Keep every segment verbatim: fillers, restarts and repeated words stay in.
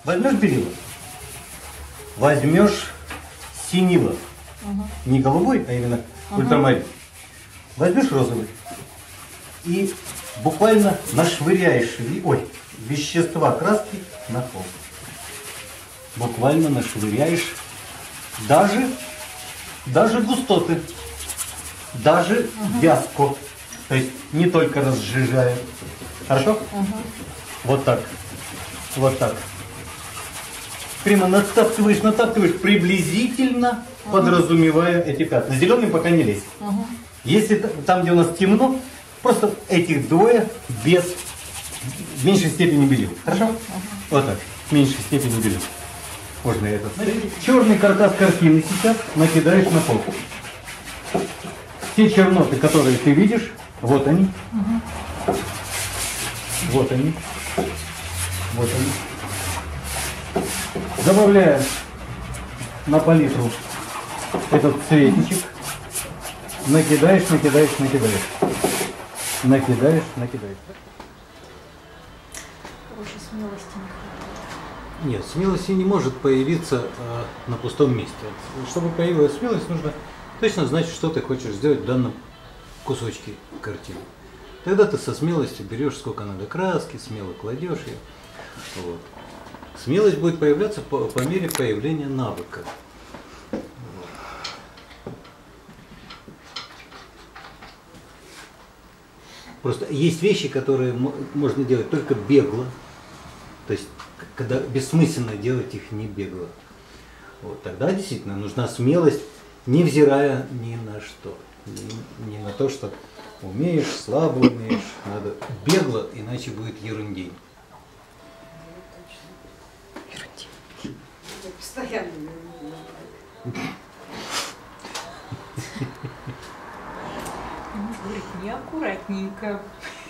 Возьмешь белила, возьмешь синила, угу. не голубой, а именно угу. ультрамарин. Возьмешь розовый и буквально нашвыряешь ой, вещества краски на пол. Буквально нашвыряешь даже, даже густоты, даже угу. вязку. То есть не только разжижая. Хорошо? Угу. Вот так. Вот так. Прямо натаптываешь, натаптываешь, приблизительно угу. подразумевая эти пятна. Зеленым пока не лезь. Угу. Если там, где у нас темно, просто этих двое без в меньшей степени белил. Хорошо? Угу. Вот так. В меньшей степени белил. Можно этот. Черный каркас картины сейчас накидаешь на полку. Те черноты, которые ты видишь, вот они. Угу. Вот они. Вот они. Добавляем на палитру этот цветничек. Накидаешь, накидаешь, накидаешь. Накидаешь, накидаешь. Короче, смелости не хватает. Нет, смелости не может появиться э, на пустом месте. Чтобы появилась смелость, нужно точно знать, что ты хочешь сделать в данном кусочке картины. Тогда ты со смелостью берешь сколько надо краски, смело кладешь ее. Вот. Смелость будет появляться по, по мере появления навыка. Вот. Просто есть вещи, которые можно делать только бегло. То есть, когда бессмысленно делать их не бегло. Вот. Тогда действительно нужна смелость, невзирая ни на что. Ни, ни на то, что умеешь, слабо умеешь. Надо бегло, иначе будет ерундень. Постоянно. Говорит, неаккуратненько.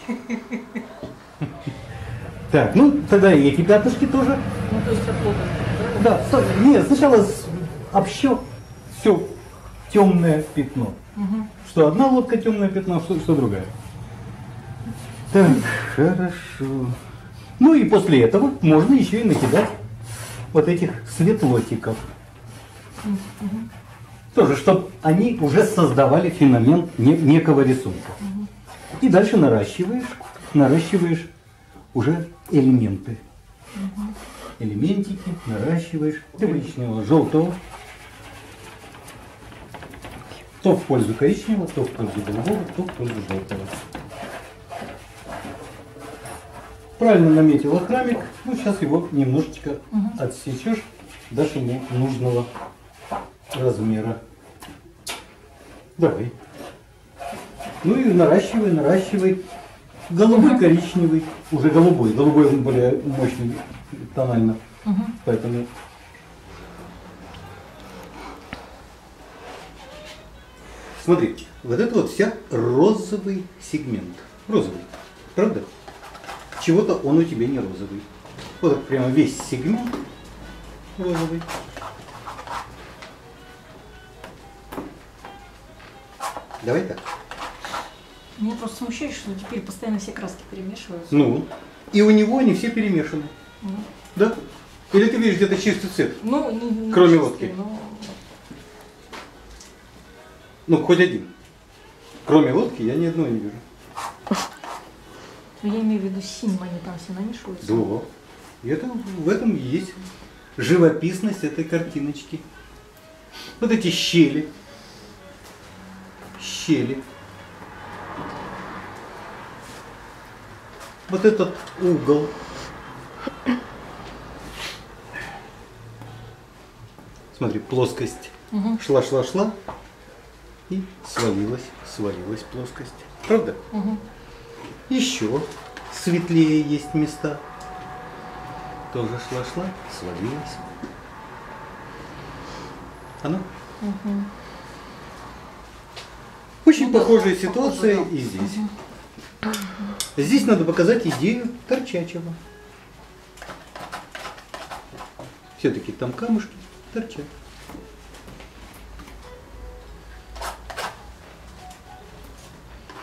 Так, ну тогда и эти пятнышки тоже. Ну то есть обложено. Да, стой, нет, сначала общо все темное пятно. Угу. Что одна лодка темное пятно, что, что другая. Так, хорошо. Ну и после этого можно еще и накидать вот этих светлотиков. Угу. Тоже, чтобы они уже создавали феномен некого рисунка. Угу. И дальше наращиваешь, наращиваешь уже элементы. Угу. Элементики наращиваешь. Коричневого, желтого. То в пользу коричневого, то в пользу голубого, то в пользу желтого. Правильно наметила храмик. Ну, сейчас его немножечко угу. отсечешь до ему нужного размера. Давай. Ну и наращивай, наращивай. Голубой, угу. коричневый. Уже голубой. Голубой он более мощный тонально. Угу. Поэтому... Смотри, вот это вот вся розовый сегмент. Розовый. Правда? Чего-то он у тебя не розовый. Вот прямо весь сегмент розовый. Давай так. Меня просто смущает, что теперь постоянно все краски перемешиваются. Ну, и у него они все перемешаны. Ну. Да? Или ты видишь где-то чистый цвет? Ну, не, не кроме чистый, лодки. Но... Ну, хоть один. Кроме лодки я ни одного не вижу. Но я имею в виду синим, они там все намешиваются. Да. И это, в этом и есть живописность этой картиночки. Вот эти щели. Щели. Вот этот угол. Смотри, плоскость. Угу. Шла, шла, шла. И свалилась, свалилась плоскость. Правда? Угу. Еще светлее есть места. Тоже шла, шла, свалилась. Оно? Угу. Очень ну, похожая да, ситуация похоже, да. и здесь. Угу. Здесь надо показать идею торчачего. Все-таки там камушки торчат.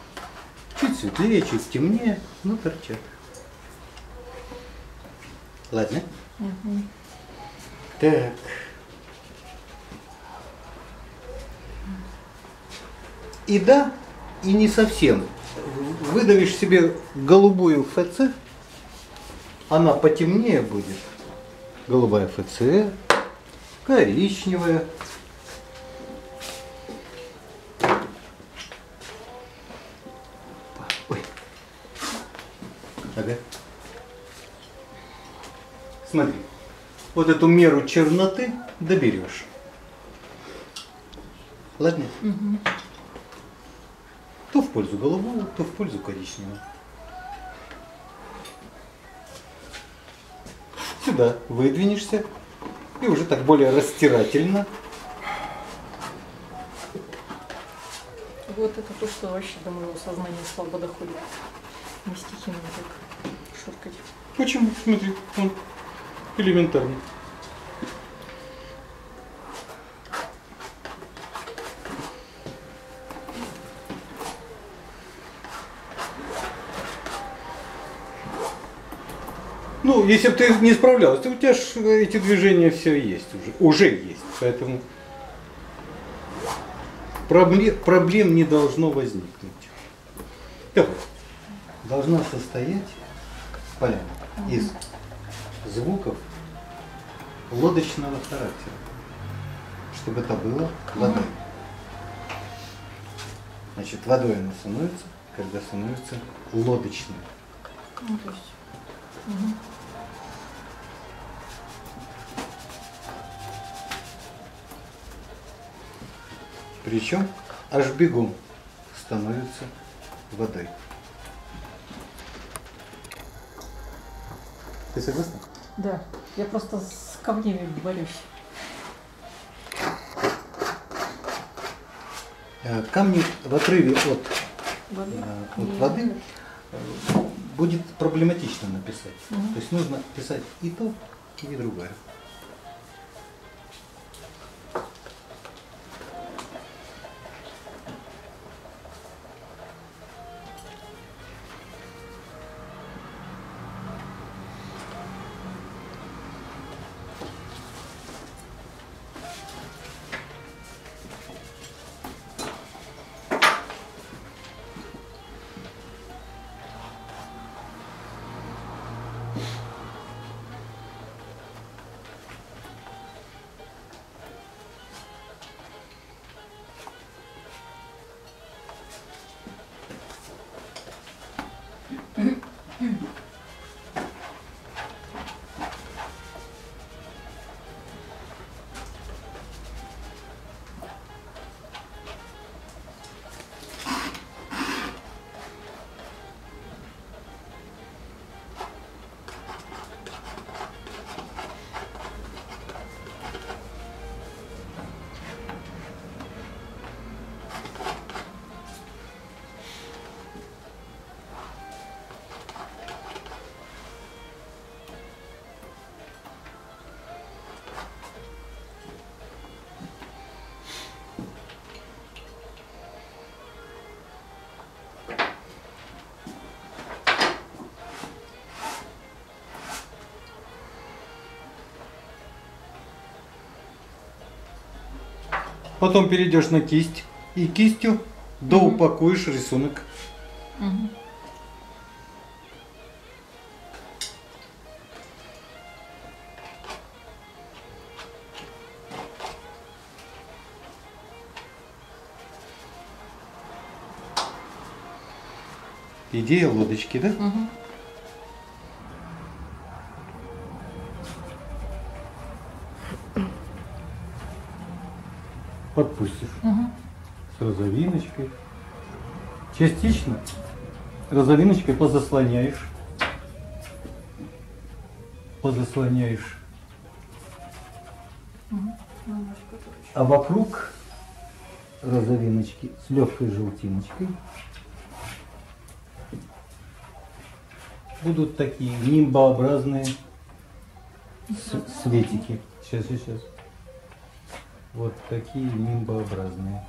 Чуть светлее, чуть темнее, но торчат. Ладно? Мгм. Так. И да, и не совсем. Выдавишь себе голубую ФЦ, она потемнее будет. Голубая ФЦ, коричневая. Ой. Ага. Смотри, вот эту меру черноты доберешь. Ладно? Мгм. То в пользу голубого, то в пользу коричневого. Сюда выдвинешься и уже так более растирательно. Вот это то, что вообще до моего сознания слабо доходит. Не стихийно так шуркать. Почему? Смотри, он элементарно. Ну, если бы ты не справлялась, то у тебя ж эти движения все есть уже. Уже есть. Поэтому проблем, проблем не должно возникнуть. Так, должна состоять поляна из звуков лодочного характера, чтобы это было водой. Значит, водой она становится, когда становится лодочной. Ну, то есть. Мгм. Причем аж бегом становится водой. Ты согласна? Да, я просто с камнями борюсь. Э, Камни в отрыве от, Воды? э, от Не- воды э, будет проблематично написать. Мгм. То есть нужно писать и то, и другое. Потом перейдешь на кисть и кистью доупакуешь рисунок. Мгм. Идея лодочки, да? Мгм. Подпустишь Мгм. с розовиночкой. Частично розовиночкой позаслоняешь. Позаслоняешь. А вокруг розовиночки с легкой желтиночкой будут такие нимбообразные с- светики. Сейчас, сейчас. Вот такие нимбообразные.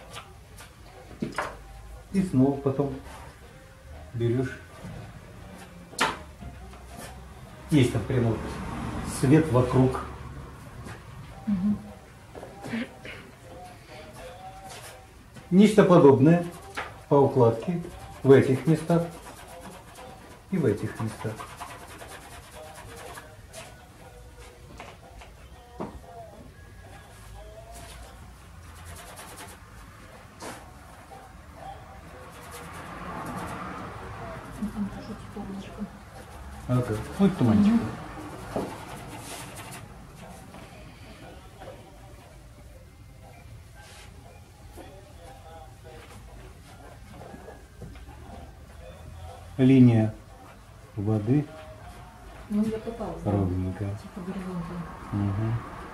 И снова потом берешь есть, например, вот свет вокруг. Мгм. Нечто подобное по укладке в этих местах и в этих местах. Ну, там тоже типа облачко. Ага. Вот туманчик. Линия воды Ну, я пыталась. да. ровненькая. Типа горизонтом. Угу.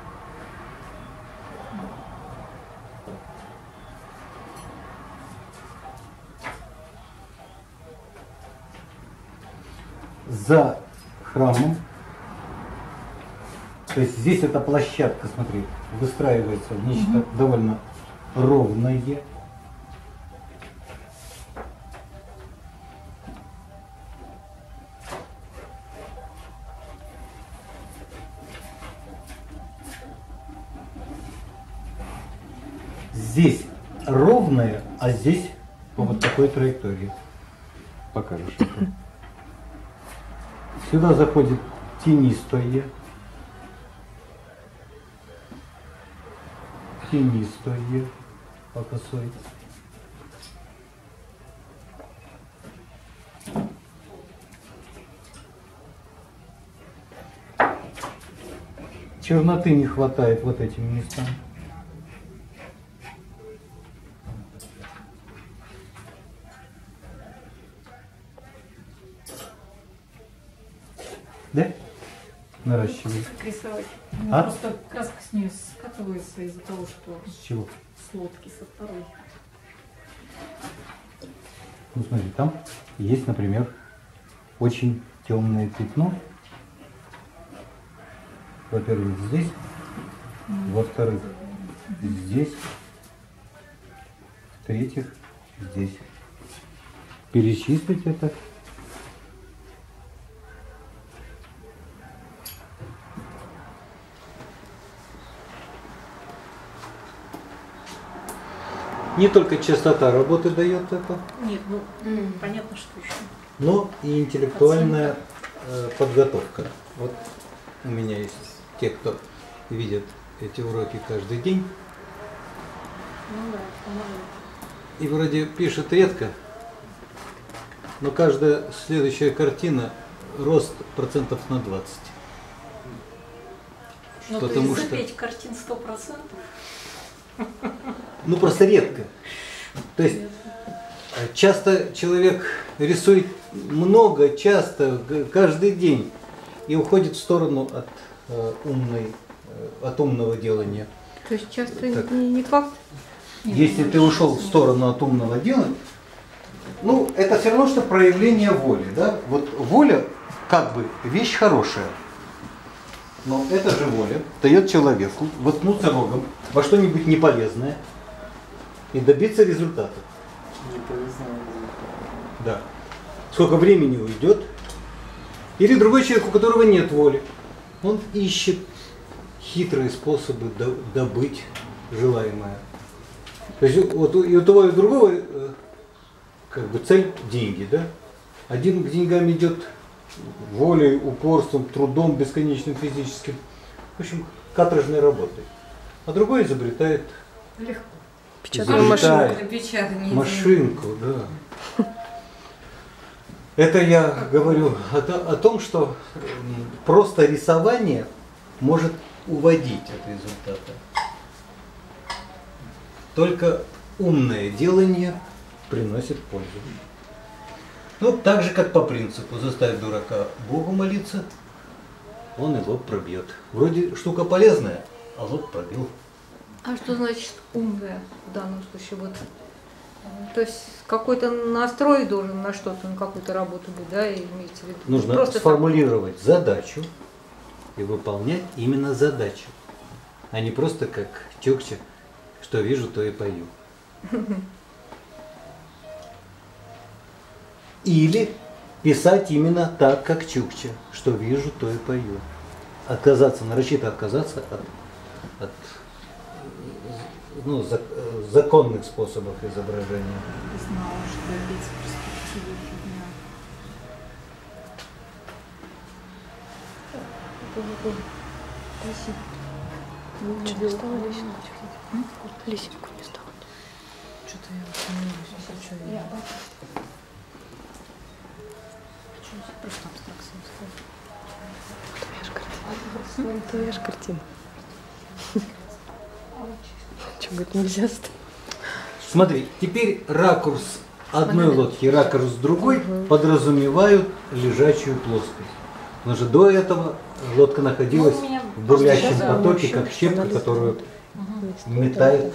За храмом, то есть здесь эта площадка, смотри, выстраивается в нечто Мгм. довольно ровное. Здесь ровное, а здесь по вот такой траектории. Покажешь это. Сюда заходит тенистое. Тенистое по косой. Черноты не хватает вот этим местам. Да? Наращивай. Как рисовать? У меня А? просто краска с нее скатывается из-за того, что С чего? с лодки со второй. Ну смотри, там есть, например, очень темное пятно. Во-первых, здесь, во-вторых, здесь, в-третьих, здесь. Перечислить это. Не только частота работы дает это, Нет, ну, понятно, что еще. но и интеллектуальная э, подготовка. Вот у меня есть те, кто видят эти уроки каждый день. Ну да, помогает. И вроде пишет редко, но каждая следующая картина рост процентов на двадцать. Ну, то Потому есть что- запеть картин сто процентов. Ну просто редко. То есть э, часто человек рисует много, часто, г- каждый день и уходит в сторону от э, умной, э, от умного делания. То есть часто Так. не, не факт. Если ты ушел в сторону от умного делания, ну, это все равно, что проявление воли, да? Вот воля, как бы, вещь хорошая. Но эта же воля дает человеку воткнуться рогом во что-нибудь неполезное и добиться результата. Не повезло. Да. Сколько времени уйдет. Или другой человек, у которого нет воли. Он ищет хитрые способы до- добыть желаемое. То есть вот у- и у того и у другого э, как бы цель деньги, да? Один к деньгам идет волей, упорством, трудом бесконечным физическим. В общем, каторжной работой. А другой изобретает Легко. Печатную изобретает машинку. Печатание. машинку, да. Это я говорю о, то- о том, что м, просто рисование может уводить от результата. Только умное делание приносит пользу. Ну, так же, как по принципу, заставь дурака Богу молиться, он и лоб пробьет. Вроде штука полезная, а лоб пробил. А что значит умная в данном случае? Вот, то есть какой-то настрой должен на что-то, на какую-то работу быть, да, и имеется в виду? Нужно Просто так. сформулировать задачу и выполнять именно задачу, а не просто как Чукча, что вижу, то и пою. Или писать именно так, как Чукча. Что вижу, то и пою. Отказаться, нарочито отказаться от, от ну, зак, законных способов изображения. Знала, что опять в перспективе фигня. Что не стала лисинку? Лисинку не стала. Что-то я вот не знаю, что я просто абстракцию сказала. Твоя же картина. Что, говорит, нельзя ставить? Смотри, теперь ракурс одной лодки и ракурс другой подразумевают лежачую плоскость. Потому что до этого лодка находилась Ну, у меня в бурлящем просто потоке, да, как щепка, надо которую Угу. метает.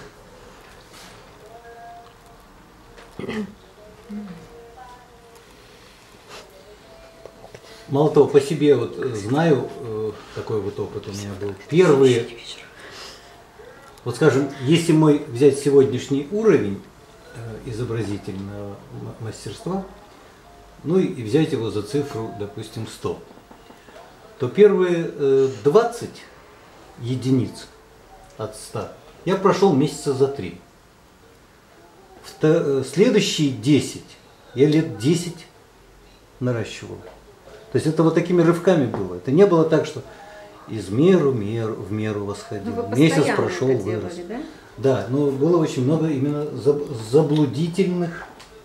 Мало того, по себе вот э, знаю, э, такой вот опыт у меня был. Первые, вот скажем, если мой взять сегодняшний уровень э, изобразительного м- мастерства, ну и, и взять его за цифру, допустим, сто, то первые э, двадцать единиц от ста я прошел месяца за три. Вто- э, следующие десять я лет десять наращивал. То есть это вот такими рывками было. Это не было так, что из меру, меру в меру восходил. Ну, вы Месяц постоянно прошел, это вырос. делали, да? Да, но было очень много именно заб- заблудительных,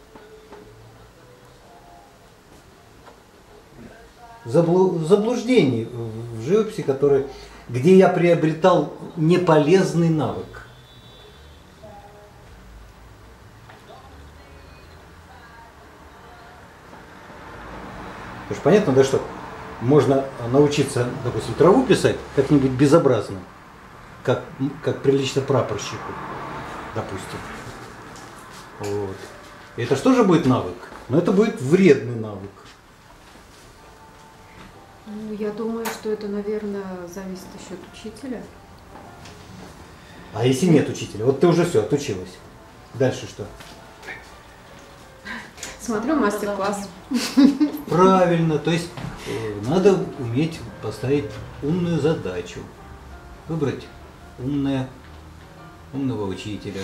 заблу- заблуждений в в живописи, которые, где я приобретал неполезный навык. Потому что понятно, да, что можно научиться, допустим, траву писать как-нибудь безобразно, как, как прилично прапорщику, допустим. Вот. И это что же будет навык? Но это будет вредный навык. Ну, я думаю, что это, наверное, зависит еще от учителя. А если нет учителя? Вот ты уже все, отучилась. Дальше что? Смотрю мастер-класс. Правильно, то есть э, надо уметь поставить умную задачу, выбрать умное, умного учителя.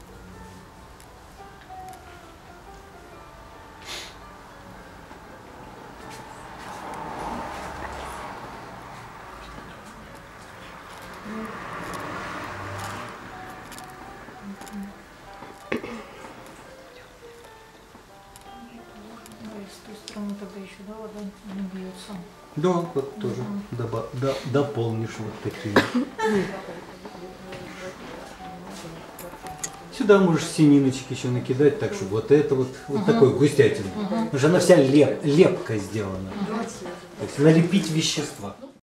Да, и с той стороны тогда еще, да, вода не бьется. Да, вот тоже доба- до- дополнишь вот такие. Сюда можешь сининочки еще накидать, так чтобы вот это вот, вот такой густятин. Потому что она вся леп, лепко сделана. То есть налепить вещества.